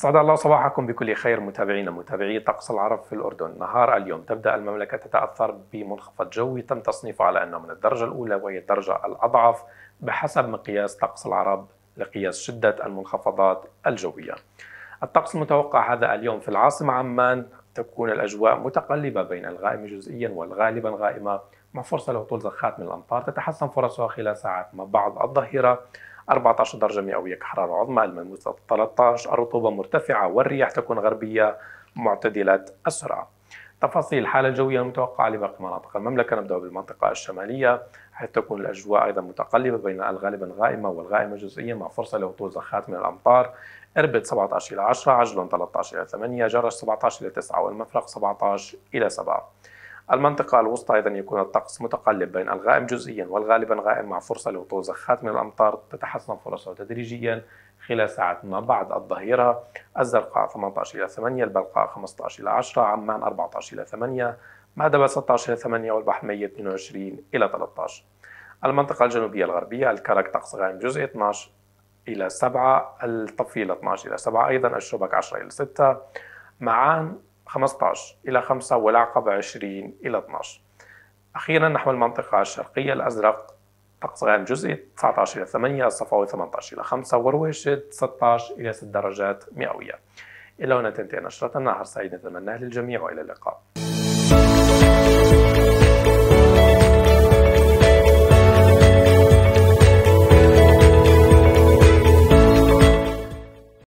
أسعد الله صباحكم بكل خير متابعينا متابعي طقس العرب في الأردن. نهار اليوم تبدأ المملكة تتأثر بمنخفض جوي تم تصنيفه على أنه من الدرجة الأولى وهي الدرجة الأضعف بحسب مقياس طقس العرب لقياس شدة المنخفضات الجوية. الطقس المتوقع هذا اليوم في العاصمة عمان تكون الأجواء متقلبة بين الغائم جزئيا والغالبا غائمة مع فرصة لهطول زخات من الأمطار تتحسن فرصها خلال ساعات ما بعد الظهيرة. 14 درجة مئوية كحرارة عظمى، الملموسة 13، الرطوبة مرتفعة والرياح تكون غربية معتدلة السرعة. تفاصيل الحالة الجوية المتوقعة لباقي مناطق المملكة، نبدأ بالمنطقة الشمالية حيث تكون الأجواء أيضا متقلبة بين الغالبا غائمة والغائمة جزئيا مع فرصة لهطول زخات من الأمطار. إربد 17 إلى 10، عجلون 13 إلى 8، جرش 17 إلى 9، والمفرق 17 إلى 7. المنطقة الوسطى أيضا يكون الطقس متقلب بين الغائم جزئيا والغالبا غائم مع فرصة لهطول زخات من الأمطار تتحسن فرصها تدريجيا خلال ساعات ما بعد الظهيرة. الزرقاء 18 إلى 8، البلقاء 15 إلى 10، عمان 14 إلى 8، مأدبة 16 إلى 8، والبحر الميت 22 إلى 13. المنطقة الجنوبية الغربية الكرك طقس غائم جزئي 12 إلى 7، الطفيلة 12 إلى 7 أيضا، الشبك 10 إلى 6، معان 15 إلى 5، والعقبة 20 إلى 12. أخيرا نحو المنطقة الشرقية الأزرق طقس غائم جزئي 19 إلى 8، الصفاوي 18 إلى 5، ورويشد 16 إلى 6 درجات مئوية. إلى هنا تنتهي نشرتنا. نهار سعيد نتمناه للجميع وإلى اللقاء.